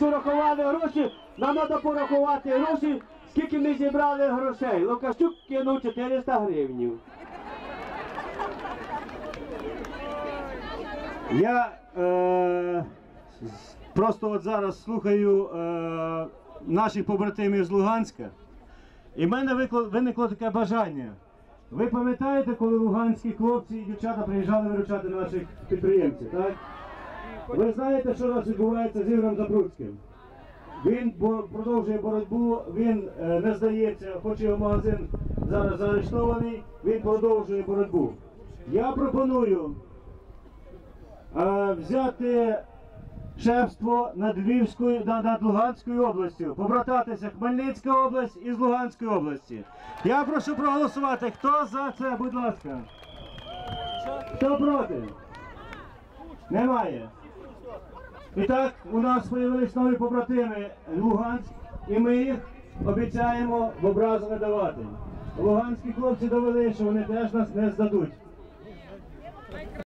що рахували гроші, нам треба порахувати гроші, скільки ми зібрали грошей. Лукашчук кинув 400 гривень. Я просто от зараз слухаю наших побратимів з Луганська, і в мене виникло таке бажання. Ви пам'ятаєте, коли луганські хлопці і дівчата приїжджали виручати наших підприємців, так? Ви знаєте, що зараз відбувається з Ігорем Забруцьким? Він продовжує боротьбу, він не здається, хоч його магазин зараз заарештований, він продовжує боротьбу. Я пропоную взяти шефство над Луганською областю, побрататися Хмельницька область із Луганської області. Я прошу проголосувати. Хто за це, будь ласка? Хто проти? Немає. І так, у нас з'явились нові побратими Луганськ, і ми їх обіцяємо в образу не давати. Луганські хлопці довели, що вони теж нас не здадуть.